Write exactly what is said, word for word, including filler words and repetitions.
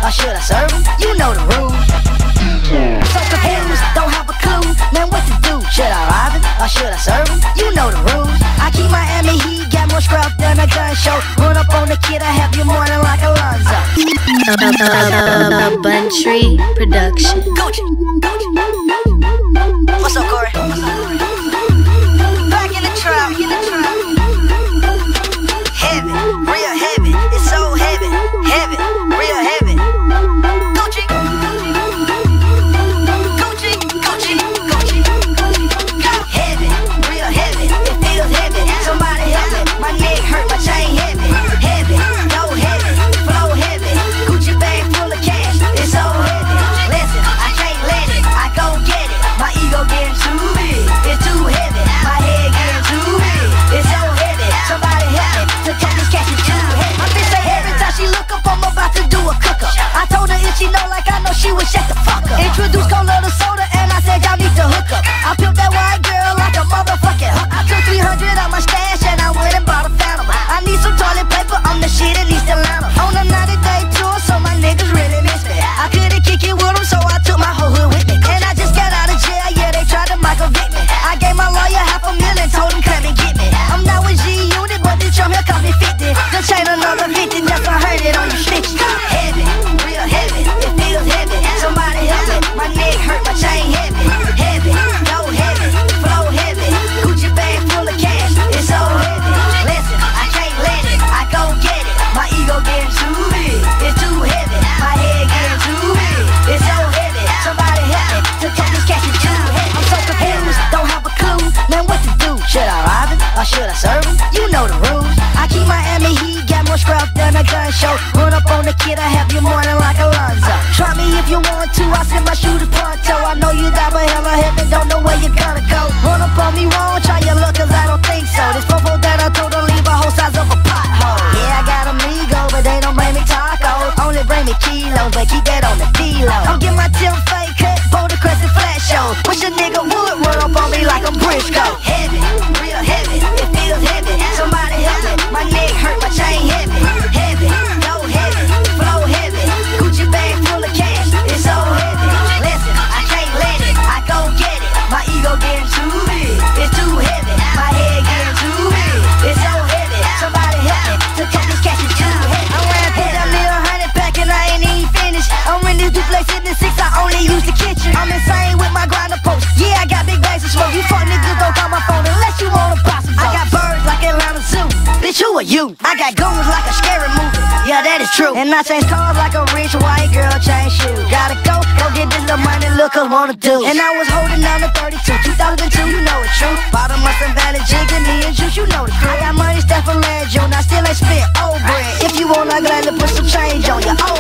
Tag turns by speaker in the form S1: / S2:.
S1: or should I serve him? You know the rules. So confused, don't have a clue, man, what to do? Should I rob him or should I serve him? You know the rules. I keep Miami Heat, got more scrap than a gun show. Run up on the kid, I have you morning like Alonzo.
S2: A Bunntree production.
S1: Gucci. What's up, Corey? Back in the trap. Heavy, real heavy. It's so heavy, heavy, real heavy. Gucci. Gucci, Gucci, Gucci. Heavy, real heavy. It feels heavy. Somebody help me. My neck hurt, my chain heavy. Heavy, no heavy, flow heavy. Gucci bag full of cash. It's so heavy. Listen, I can't let it. I go get it. My ego getting too big. It's too heavy. My head getting too big. It's so heavy. Somebody help me. To cut this cash is too heavy. My bitch say every time she look up, I'm about to do a cook up. I told her if she know like I know, she would shut the fuck up. Introduce cola to soda and I said y'all need to hook up. I pimped that white girl like a motherfucking hook. I took three hundred out my stash and I went and bought a phantom. I need some toilet paper, I'm the shit in East Atlanta. On a ninety day tour, so my niggas really miss me. I couldn't kick it with them, so I took my whole hood with me. And I just got out of jail, yeah, they tried to Michael Vick me. I gave my lawyer half a million, told him come and get me. I'm not with G-Unit, but this drum here cost me fifty. The chain another fifty, just I heard it on your stitches. Heavy, real heavy, it feels heavy. Somebody help me, my neck hurt, my chain heavy. Heavy, no heavy, flow heavy. Gucci bag full of cash, it's so heavy. Listen, I can't let it, I go get it. My ego getting too big, it's too heavy. My head getting too big, it's so heavy. Somebody help me, to cut this cash is too heavy. I'm so confused, don't have a clue, man, what to do? Should I rob him or should I serve him? You know the rules. I keep Miami Heat, got more scrap than a gun show. Run up on the kid, I have you morning like Alonzo. Try me if you want to, I send my shooters pronto. I know you die, but hella heaven, don't know where you're gonna go. Run up on me wrong, try your luck, cause I don't think so. This fofo that I told her leave a whole size of a pothole. Yeah, I got amigo, but they don't bring me tacos. Only bring me kilos, but keep that on the D-Lo. Don't get my Tim fake cut, Boulder Crescent flat show. Wish a nigga would run up on me like I'm Briscoe. Heavy, real heavy, it feels heavy. Somebody help me, my neck hurt, my chain heavy. Heavy, no heavy, flow heavy. Gucci bag full of cash, it's so heavy. Listen, I can't let it, I go get it. My ego getting too big, it's too heavy. My head getting too big, it's so heavy. Somebody help me, to cut this cash is too heavy. I ran put that little hundred pack and I ain't even finished. I'm in this duplex in the six, I only use the kitchen. I'm insane with my grinder post, yeah, I got big bags of smoke. You fuck niggas don't call my phone unless you wanna buy some. I got birds like Atlanta Zoo, bitch, who are you? I got goons like a scary movie, yeah, that is true. And I change cars like a rich white girl change shoes. Gotta go, go get this little money, look us wanna do. And I was holding down the thirty-two, two thousand two, you know it's true. Bottom of some Valley jigging me and juice, you know the crew. I got money stacked from last June, I still ain't spent old bread. If you want, I gladly put some change on your old